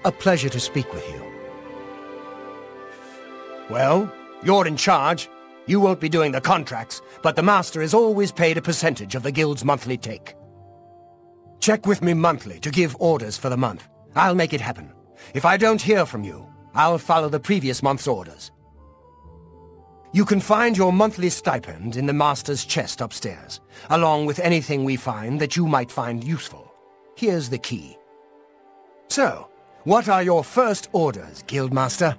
A pleasure to speak with you. Well, you're in charge. You won't be doing the contracts, but the Master is always paid a percentage of the Guild's monthly take. Check with me monthly to give orders for the month. I'll make it happen. If I don't hear from you, I'll follow the previous month's orders. You can find your monthly stipend in the Master's chest upstairs, along with anything we find that you might find useful. Here's the key. So, what are your first orders, Guildmaster?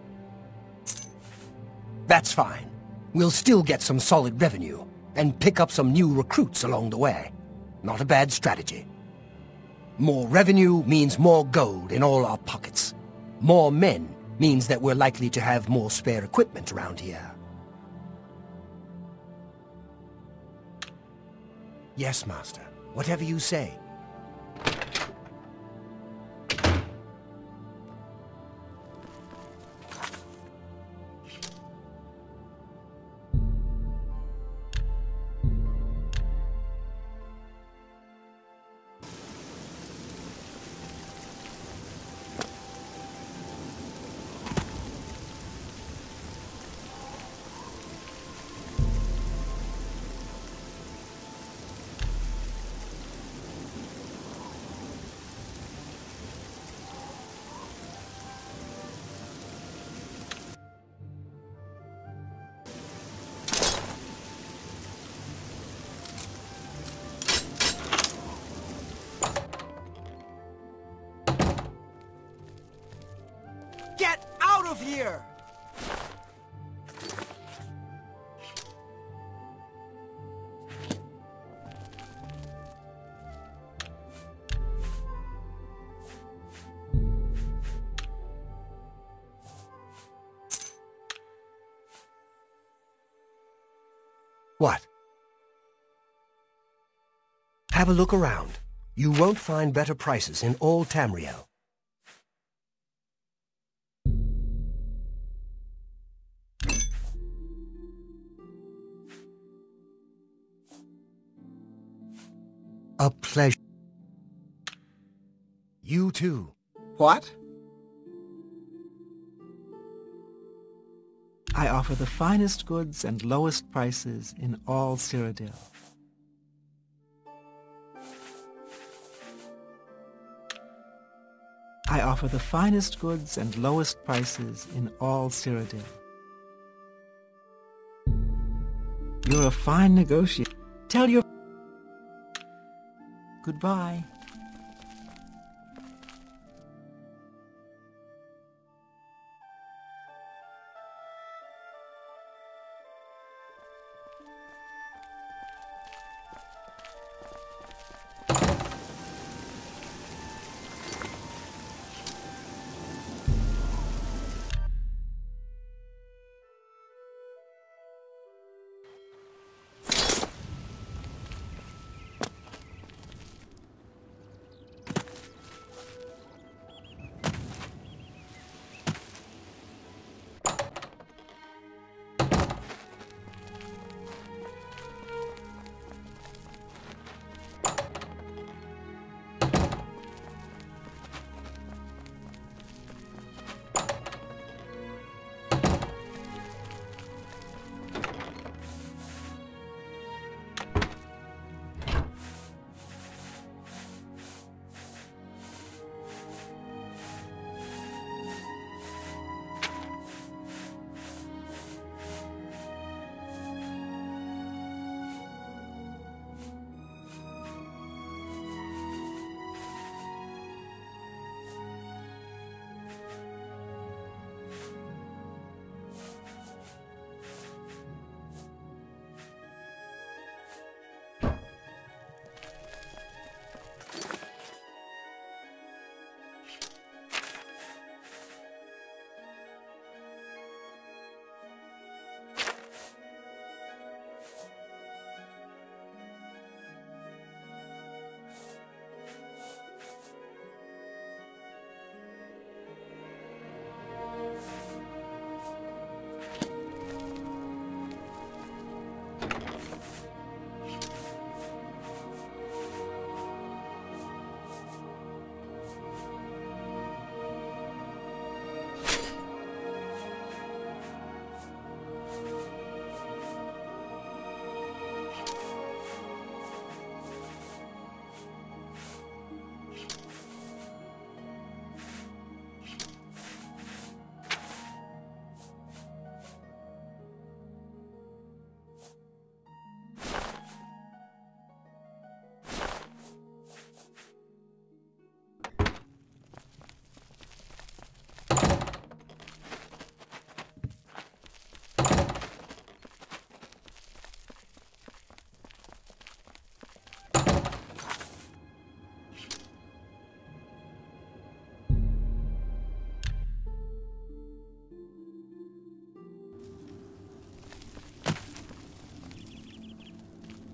That's fine. We'll still get some solid revenue, and pick up some new recruits along the way. Not a bad strategy. More revenue means more gold in all our pockets. More men means that we're likely to have more spare equipment around here. Yes, Master. Whatever you say. Get out of here! What? Have a look around. You won't find better prices in all Tamriel. A pleasure. You too. What? I offer the finest goods and lowest prices in all Cyrodiil. I offer the finest goods and lowest prices in all Cyrodiil. You're a fine negotiator. Tell your... Goodbye.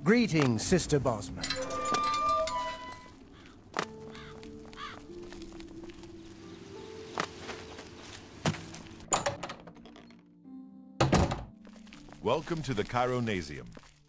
Greetings, Sister Bosman. Welcome to the Chironasium.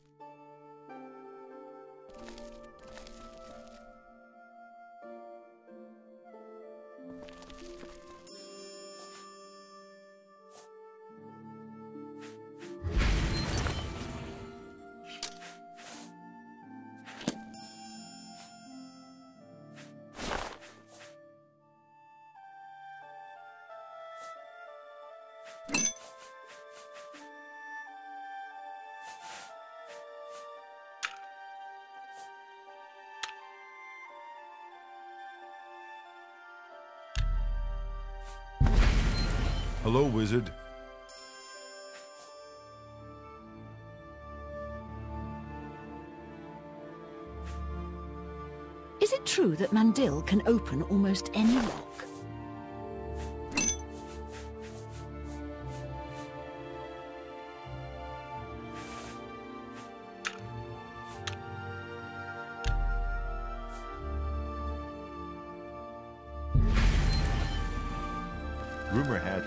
Hello, wizard. Is it true that Mandil can open almost any lock? Rumor had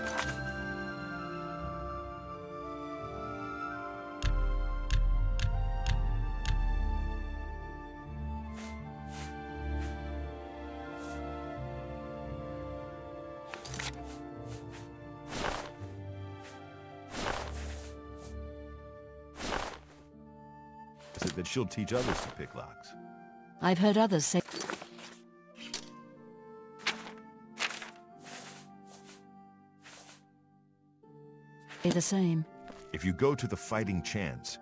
that she'll teach others to pick locks. I've heard others say... the same. If you go to the Fighting Chance,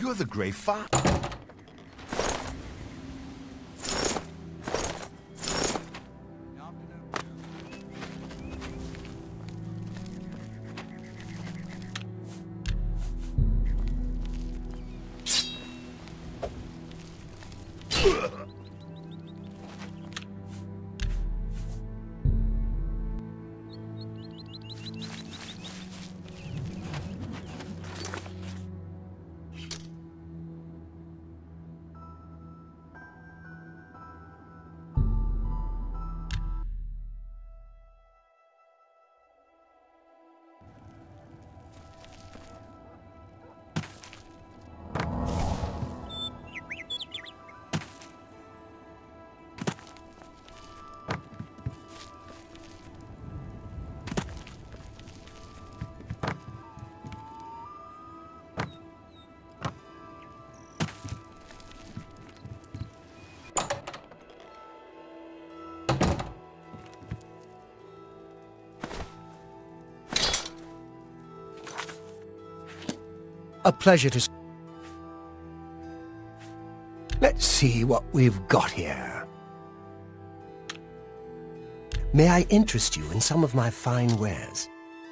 You're the Gray Fox. A pleasure to... Let's see what we've got here. May I interest you in some of my fine wares?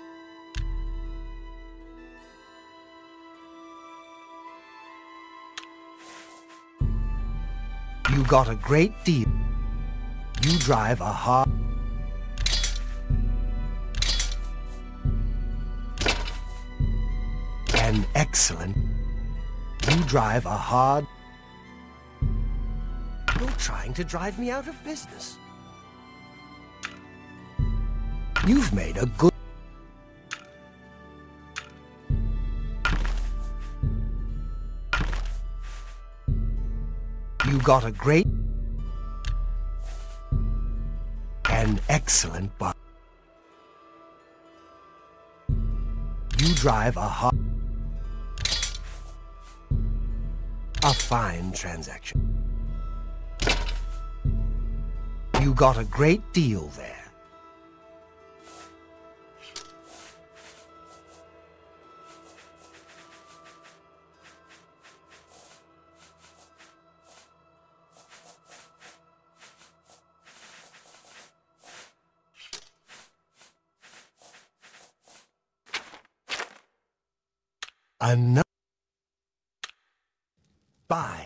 You got a great deal. You drive a hard... An excellent... You drive a hard... You're trying to drive me out of business. You've made a good... You got a great... An excellent bar. You drive a hard... A fine transaction. You got a great deal there. Enough. Bye.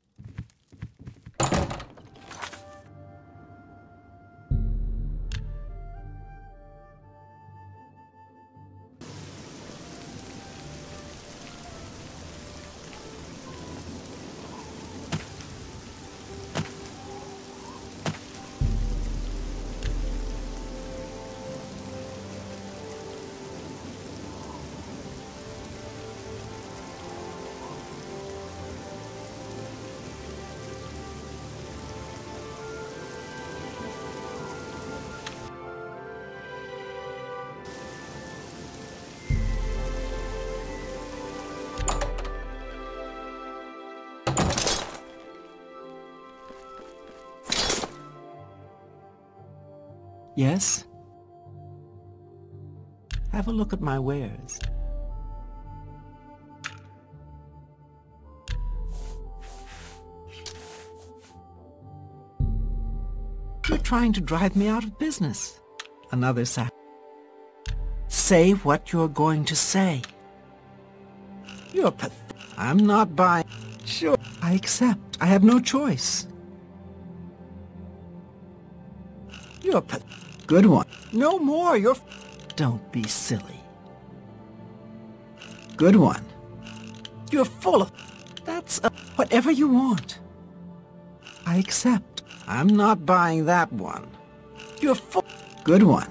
Yes? Have a look at my wares. You're trying to drive me out of business. Another sack. Say what you're going to say. You're I'm not buying. Sure, I accept. I have no choice. You're good one. No more, you're... Don't be silly. Good one. You're full of... That's whatever you want. I accept. I'm not buying that one. You're full... Good one.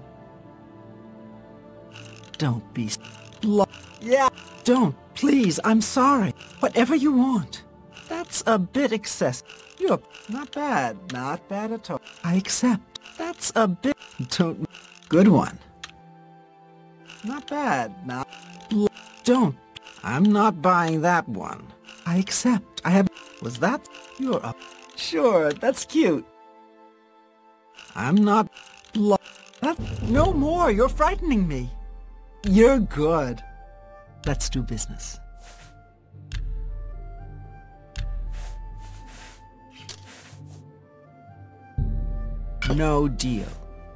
Don't be... Yeah. Don't, please, I'm sorry. Whatever you want. That's a bit excessive. You're not bad. Not bad at all. I accept. That's a bit... Don't... Good one. Not bad. Not... Don't. I'm not buying that one. I accept. I have... Was that... You're up. Sure, that's cute. I'm not... That... No more, you're frightening me. You're good. Let's do business. No deal.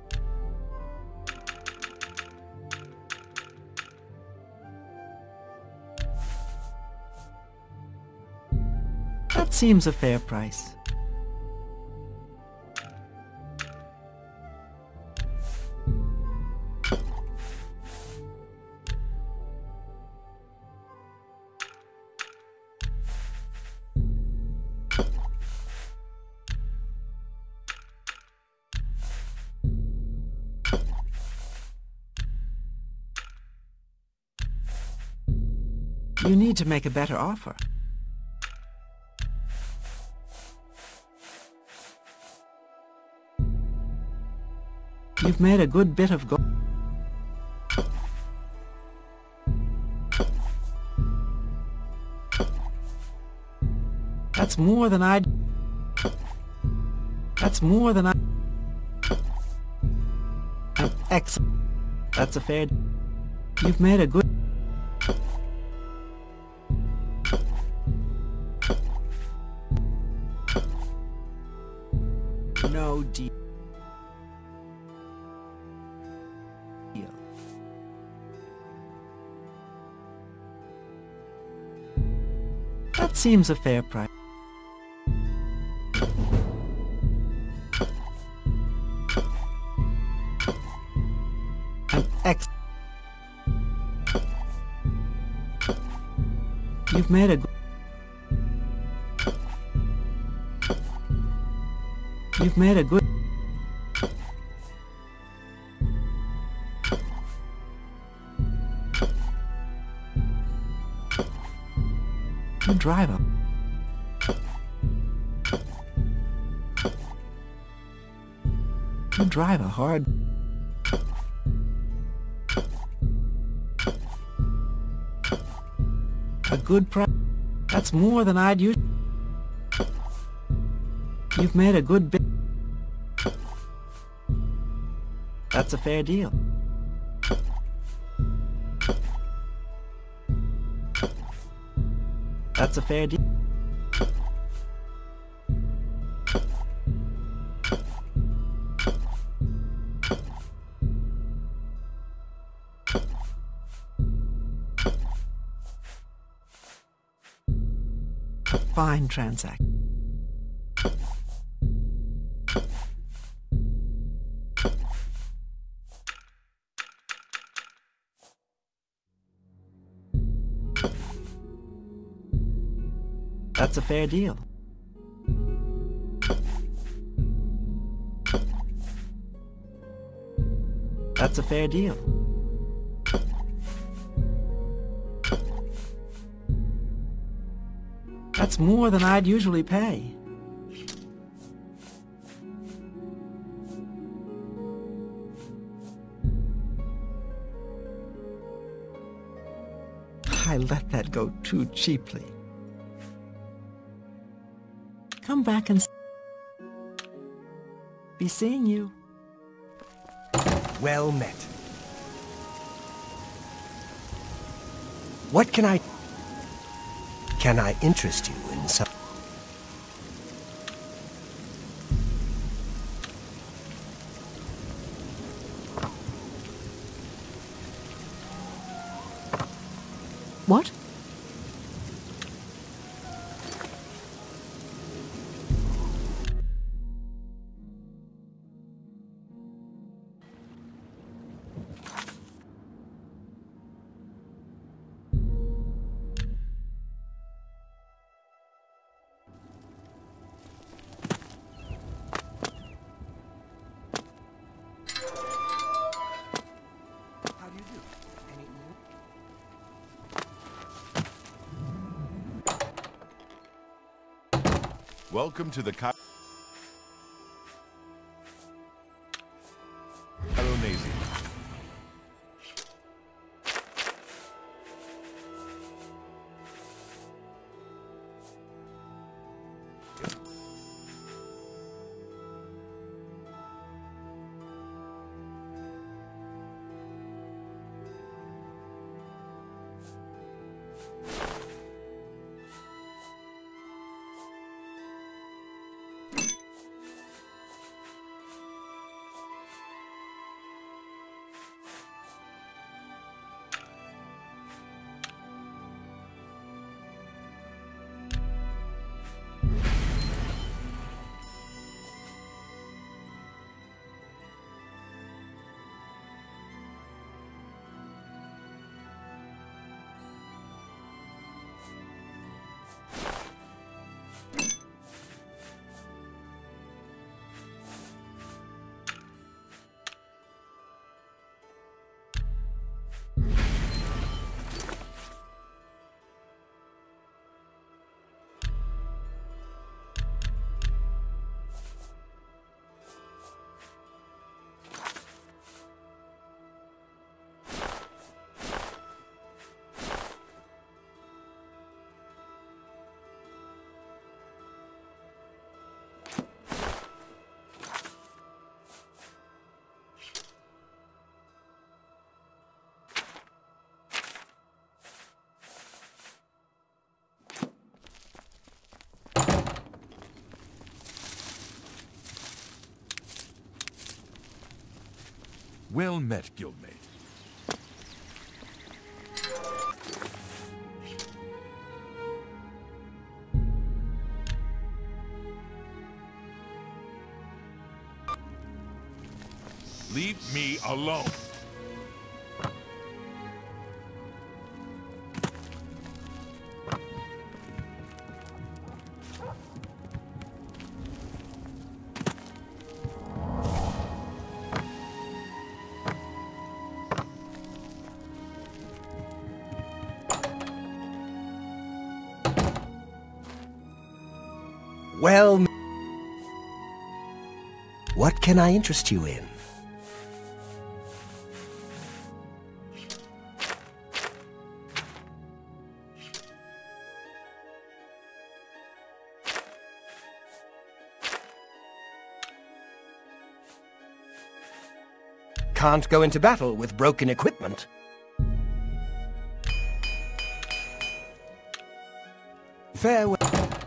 That seems a fair price. You need to make a better offer. You've made a good bit of gold. That's more than I'd... That's more than I... Excellent. That's a fair... You've made a good... No deal. That seems a fair price. You've made a good... You've made a good... Good driver. Good driver, hard. A good price. That's more than I'd use. You've made a good bit. That's a fair deal. That's a fair deal. A fine transaction. That's a fair deal. That's a fair deal. That's more than I'd usually pay. I let that go too cheaply. Come back and be seeing you. Well met. What can I interest you in some... What? Welcome to the Cairo Navy. Well met, guildmate. Leave me alone. Well, what can I interest you in? Can't go into battle with broken equipment. Farewell.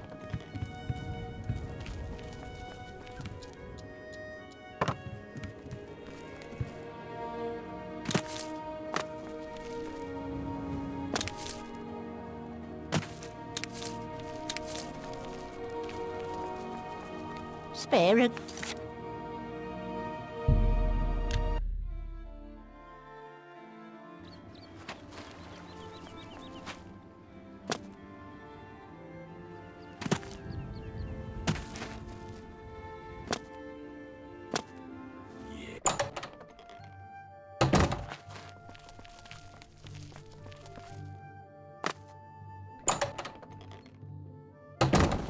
Spare a...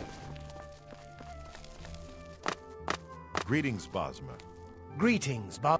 Greetings, Bosmer. Greetings, Bob.